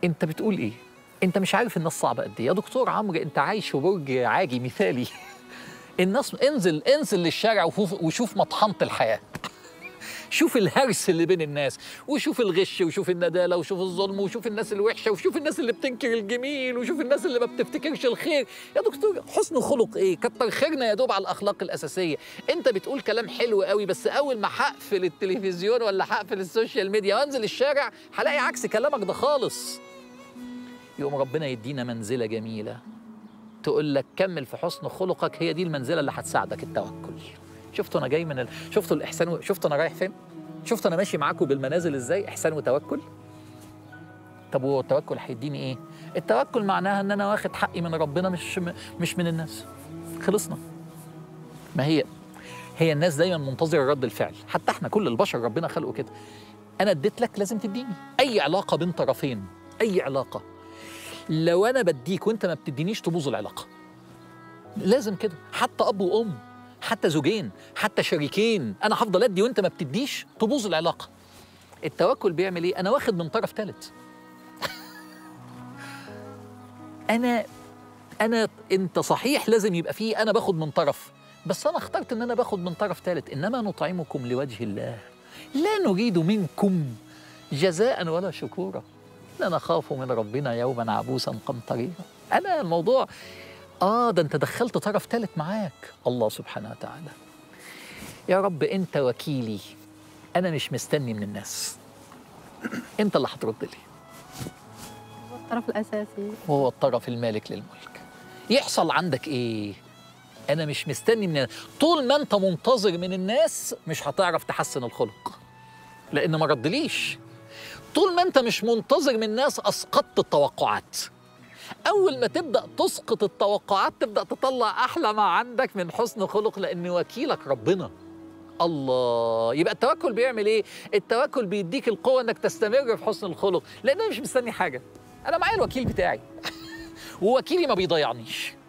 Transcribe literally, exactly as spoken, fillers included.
انت بتقول ايه؟ انت مش عارف الناس صعبه قد ايه يا دكتور عمرو، انت عايش في برج عاجي مثالي. الناس انزل انزل للشارع وشوف وشوف مطحنه الحياه. شوف الهرس اللي بين الناس، وشوف الغش، وشوف الندالة، وشوف الظلم، وشوف الناس الوحشة، وشوف الناس اللي بتنكر الجميل، وشوف الناس اللي ما بتفتكرش الخير. يا دكتور حسن خلق ايه؟ كتر خيرنا يا دوب على الأخلاق الأساسية. أنت بتقول كلام حلو قوي، بس أول ما هقفل التلفزيون ولا هقفل السوشيال ميديا وأنزل الشارع هلاقي عكس كلامك ده خالص. يقوم ربنا يدينا منزلة جميلة تقول لك كمل في حسن خلقك، هي دي المنزلة اللي هتساعدك التوكل. شفتوا انا جاي من ال... شفتوا الاحسان و... شفتوا انا رايح فين؟ شفتوا انا ماشي معاكم بالمنازل ازاي؟ احسان وتوكل. طب هو التوكل هيديني ايه؟ التوكل معناها ان انا واخد حقي من ربنا، مش مش من الناس. خلصنا. ما هي هي الناس دايما منتظره رد الفعل، حتى احنا كل البشر ربنا خلقه كده. انا اديت لك لازم تديني. اي علاقه بين طرفين، اي علاقه لو انا بديك وانت ما بتدينيش تبوظ العلاقه. لازم كده، حتى اب وام، حتى زوجين، حتى شريكين، انا هفضل ادي وانت ما بتديش تبوظ العلاقه. التوكل بيعمل ايه؟ انا واخد من طرف ثالث. انا انا انت صحيح لازم يبقى فيه انا باخد من طرف، بس انا اخترت ان انا باخد من طرف ثالث. انما نطعمكم لوجه الله لا نريد منكم جزاء ولا شكورا، لا نخاف من ربنا يوما عبوسا قمطريرا. انا الموضوع آه ده أنت دخلت طرف ثالث معاك، الله سبحانه وتعالى. يا رب أنت وكيلي، أنا مش مستني من الناس، أنت اللي هترد لي. هو الطرف الأساسي، وهو الطرف المالك للملك. يحصل عندك إيه؟ أنا مش مستني من الناس. طول ما أنت منتظر من الناس مش هتعرف تحسن الخلق، لأن ما ردليش. طول ما أنت مش منتظر من الناس أسقطت التوقعات. أول ما تبدأ تسقط التوقعات تبدأ تطلع أحلى ما عندك من حسن خلق، لأن وكيلك ربنا. الله. يبقى التوكل بيعمل إيه؟ التوكل بيديك القوة إنك تستمر في حسن الخلق، لأن أنا مش مستني حاجة. أنا معايا الوكيل بتاعي ووكيلي ما بيضيعنيش.